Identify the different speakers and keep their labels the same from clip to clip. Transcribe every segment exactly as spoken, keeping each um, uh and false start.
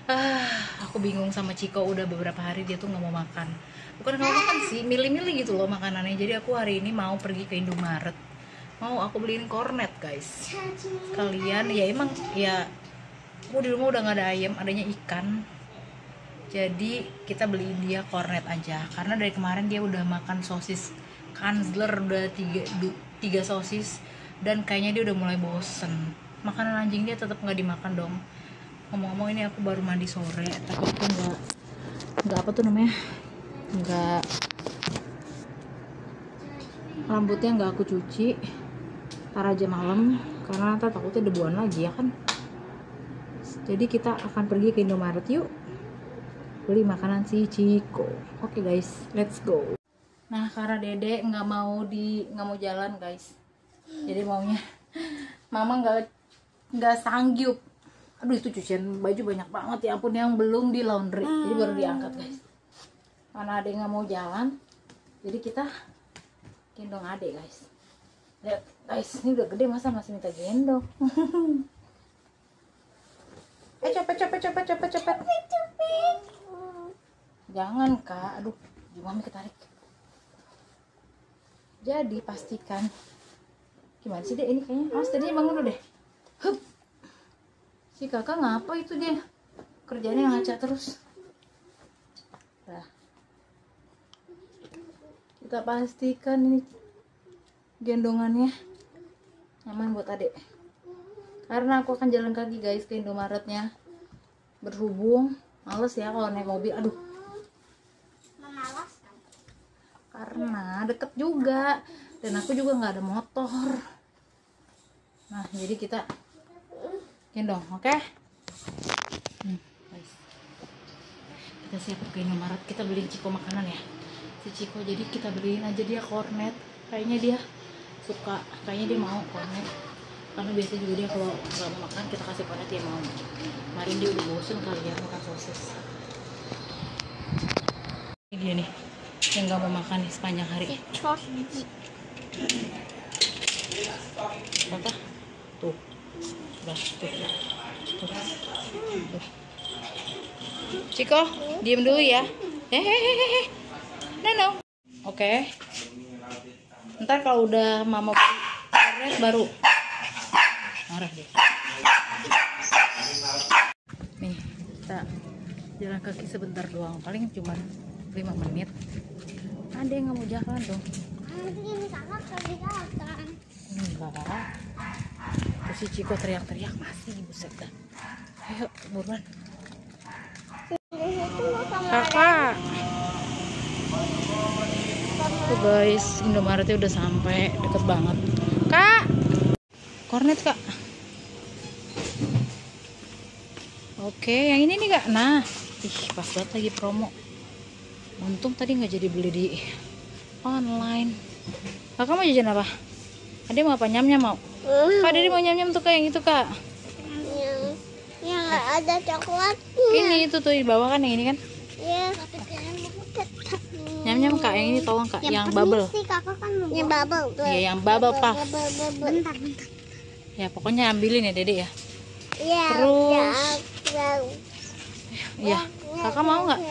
Speaker 1: Ah, aku bingung sama Ciko, udah beberapa hari dia tuh nggak mau makan. Bukan nggak mau makan sih, milih-milih gitu loh makanannya. Jadi aku hari ini mau pergi ke Indomaret. Mau aku beliin kornet guys. Kalian ya emang ya, aku di rumah udah nggak ada ayam, adanya ikan. Jadi kita beliin dia kornet aja. Karena dari kemarin dia udah makan sosis Kanzler udah tiga, du, tiga sosis. Dan kayaknya dia udah mulai bosen. Makanan anjing dia tetap nggak dimakan dong. Ngomong-ngomong ini aku baru mandi sore, tapi aku nggak nggak apa tuh namanya nggak rambutnya nggak aku cuci tar aja malam karena ntar takutnya debuan lagi ya kan. Jadi kita akan pergi ke Indomaret, yuk beli makanan si Ciko. Oke guys, let's go. Nah karena Dede nggak mau di nggak mau jalan guys, jadi maunya mama nggak nggak sanggup. Aduh itu cucian baju banyak banget ya ampun, yang belum di laundry, jadi baru diangkat guys. Mana adek nggak mau jalan, jadi kita gendong adek guys. Lihat guys, ini udah gede masa masih minta gendong. Eh cepet cepet cepet cepet cepet. Jangan kak, aduh mami ketarik. Jadi pastikan gimana sih deh ini kayaknya, awas tadi bangun dulu deh. Hup. Si kakak ngapa itu dia kerjanya ngaca terus. Nah, kita pastikan ini gendongannya nyaman buat adek. Karena aku akan jalan kaki guys ke Indomaretnya. Berhubung males ya kalau naik mobil, aduh.
Speaker 2: Malas kan?
Speaker 1: Karena deket juga dan aku juga nggak ada motor. Nah jadi kita gendong, oke? Okay? Hmm, kita siap ke Indomaret, kita beliin Ciko makanan ya. Si Ciko, jadi kita beliin aja dia kornet. Kayaknya dia suka, kayaknya dia mau kornet. Karena biasanya juga dia kalau nggak mau makan kita kasih kornet dia mau. Kemarin dia udah bosen kali ya makan sosis. Ini dia nih yang nggak mau makan nih sepanjang hari. Apa? Tuh. Udah, tuh. Tuh. Tuh. Ciko, diem dulu ya. Hehehe. No, no. Oke. Okay. Ntar kalau udah mama kornet baru marah deh. Nih, kita jalan kaki sebentar doang. Paling cuma lima menit. Ada yang nggak mau jalan dong.
Speaker 2: Ini kakak kerja kan?
Speaker 1: Enggak. Terus si Ciko teriak-teriak masih, buset dah. Ayo buruan kakak. Tuh guys, Indomaretnya udah sampai, deket banget kak. Kornet kak. Oke yang ini nih kak. Nah ih pas banget lagi promo. Untung tadi nggak jadi beli di online. Kakak mau jajan apa? Ade mau apa? Nyam-nyam mau? Kak Ade mau nyam-nyam tuh kayak yang itu kak.
Speaker 2: Yang yang nggak ada coklat.
Speaker 1: Ini itu tuh di bawah kan yang ini kan?
Speaker 2: Iya.
Speaker 1: Nyam-nyam kak, yang ini tolong kak, yang, yang bubble.
Speaker 2: Sih, kakak kan yang bubble.
Speaker 1: Iya yang bubble puff.
Speaker 2: Bentar, bentar.
Speaker 1: Ya pokoknya ambilin ya Dede ya.
Speaker 2: Iya.
Speaker 1: Terus. Iya. Kakak mau nggak?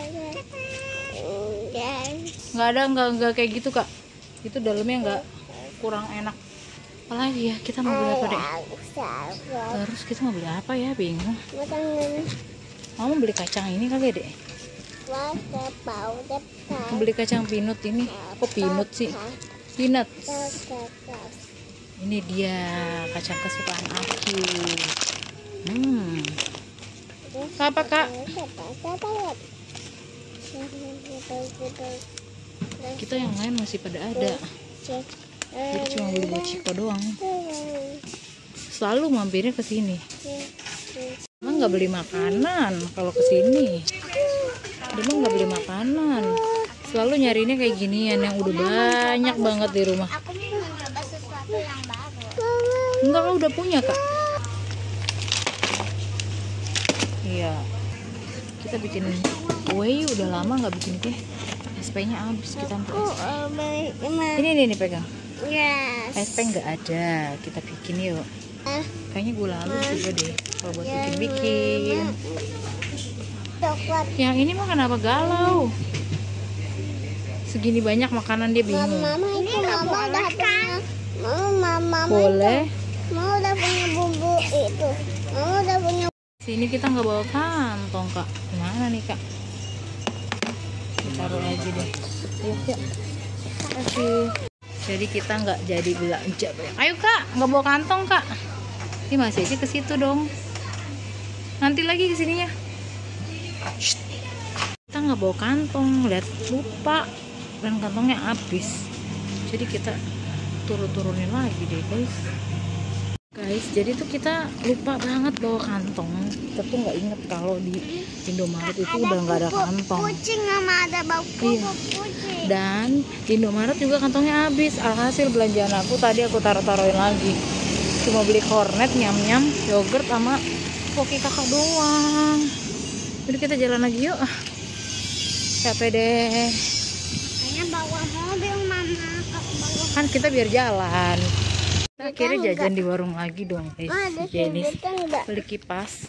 Speaker 1: Nggak ada, nggak nggak kayak gitu kak. Itu dalamnya nggak, kurang enak. Apalagi ya, kita mau beli apa deh? Terus kita mau beli apa ya? Bingung. Mau beli kacang ini kali ya deh? Mau beli kacang peanut ini. Kok peanut sih? Peanut. Ini dia kacang kesukaan aku. Hmm. Apa kak? Kita yang lain masih pada ada. Jadi cuma beli buat Ciko doang. Selalu mampirnya ke sini. Emang nggak beli makanan kalau ke sini. Dia mah nggak beli makanan. Selalu nyarinya kayak ginian yang udah banyak banget di rumah.
Speaker 2: Aku mau mencoba sesuatu yang baru.
Speaker 1: Enggak, kak udah punya kak. Iya. Kita bikin kue, udah lama nggak bikin kue. S P-nya habis, kita ambil S P. Ini nih, nih pegang.
Speaker 2: Yes.
Speaker 1: S P nggak ada, kita bikin yuk. Kayaknya gue lalu juga deh kalau buat bikin-bikin.
Speaker 2: coklat.
Speaker 1: Yang ini mah kenapa galau? Segini banyak makanan dia
Speaker 2: Mama,
Speaker 1: bingung.
Speaker 2: mama itu mama udah punya. Mama, mama
Speaker 1: Boleh.
Speaker 2: itu. Mama udah punya bumbu itu. Mama udah punya.
Speaker 1: Sini kita nggak bawa kantong kak. Gimana nih kak? Taruh aja deh. Yuk yuk. Kasih. Jadi kita nggak jadi belanja. Ayo kak, nggak bawa kantong kak. Ini masih aja ke situ dong. Nanti lagi kesininya. Shh. Kita nggak bawa kantong, lihat lupa dan kantongnya habis. Jadi kita turun-turunin lagi deh guys. Guys, jadi tuh kita lupa banget bawa kantong. Kita tuh nggak inget kalau di Indomaret itu udah nggak ada kantong.
Speaker 2: Kucing sama ada bau
Speaker 1: Iya.
Speaker 2: kucing.
Speaker 1: Dan di Indomaret juga kantongnya habis. Alhasil belanjaan aku tadi aku taruh-taruhin lagi. Cuma beli kornet, nyam-nyam, yogurt sama koki kakak doang. Jadi kita jalan lagi yuk. Ah, capek deh.
Speaker 2: Kayaknya bawa mobil mama. Bawa.
Speaker 1: Kan kita biar jalan. Kita akhirnya jajan di warung lagi dong. Eh,
Speaker 2: Ada
Speaker 1: si Jenis
Speaker 2: sebutan enggak?
Speaker 1: beli kipas.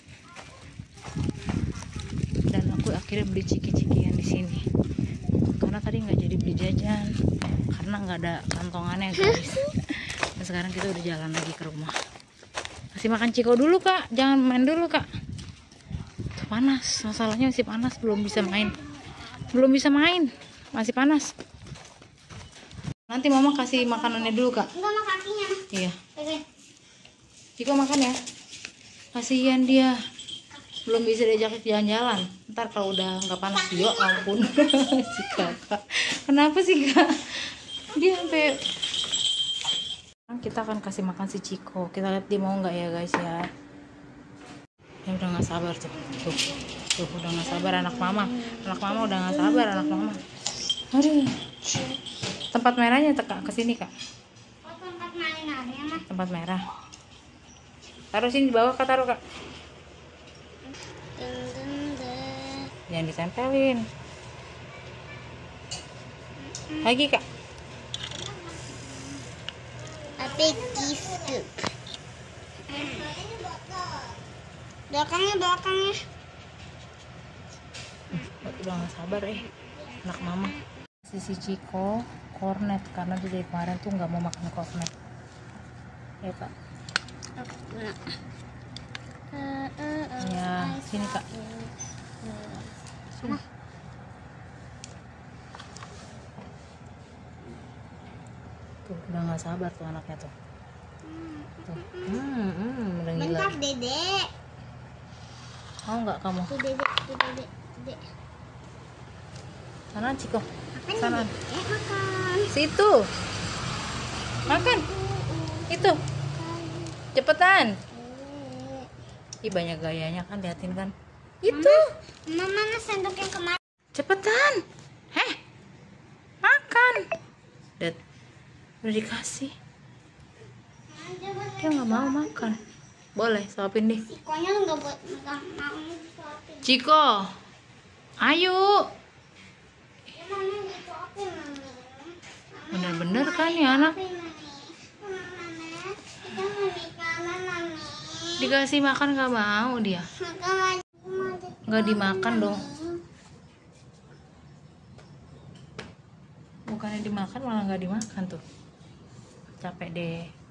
Speaker 1: Dan aku akhirnya beli ciki-cikian di sini. Karena tadi nggak jadi beli jajan. Karena nggak ada kantongannya guys. Dan sekarang kita udah jalan lagi ke rumah. Masih makan ciko dulu kak. Jangan main dulu kak. Tuh, panas. Masalahnya masih panas. Belum bisa main. Belum bisa main. Masih panas. Nanti mama kasih makanannya dulu kak.
Speaker 2: Enggak sama kakinya.
Speaker 1: Iya.
Speaker 2: Oke.
Speaker 1: Ciko makan ya. Kasihan dia. Belum bisa diajak jalan-jalan. Ntar kalau udah nggak panas, yo ampun. Si kakak. Kenapa sih kak? Dia sampai. Kita akan kasih makan si Ciko. Kita lihat dia mau nggak ya guys ya. Ya udah nggak sabar tuh. Tuh, tuh udah nggak sabar anak mama. Anak mama udah nggak sabar anak mama. Aduh. Tempat merahnya kak kesini kak.
Speaker 2: Oh, tempat main-mainnya mah.
Speaker 1: Tempat merah. Taruh sini di bawah kak, taruh kak.
Speaker 2: Deng, deng, deng.
Speaker 1: Jangan ditempelin. Lagi kak.
Speaker 2: Tapi kisuk. Belakangnya, belakangnya.
Speaker 1: Udah gak sabar eh anak mama. Sisi Ciko kornet karena dia dari kemarin tuh nggak mau makan kornet. Ya kak. Ya sini kak. Sini. Tuh udah nggak sabar tuh anaknya tuh. Tuh. Hmm, hmm, udah gila.
Speaker 2: Bentar, Dedek.
Speaker 1: Mau nggak kamu?
Speaker 2: Tuh, Dedek, tuh, Dedek, Dedek.
Speaker 1: Sana Ciko.
Speaker 2: Makan,
Speaker 1: Sana.
Speaker 2: Dedek. Eh, makan.
Speaker 1: Situ. Makan. Itu. Cepetan. Ih banyak gayanya kan, liatin kan. Itu.
Speaker 2: Mama, mana sendok yang kemarin?
Speaker 1: Cepetan. Heh. Makan. Det. Udah dikasih. Dia nggak mau makan. Boleh, suapin deh.
Speaker 2: Sikonya nggak buat nggak mau disuapin.
Speaker 1: Ciko. Ayo.
Speaker 2: Ya, Mami, disuapin, Mami.
Speaker 1: Bener-bener kan ya anak. Dikasih makan nggak mau dia. Nggak dimakan dong. Bukannya dimakan malah nggak dimakan tuh. Capek deh.